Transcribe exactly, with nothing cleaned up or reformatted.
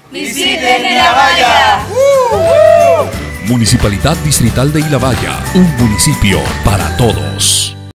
¡Visiten Ilhabaya! Municipalidad Distrital de Ilhabaya, un municipio para todos.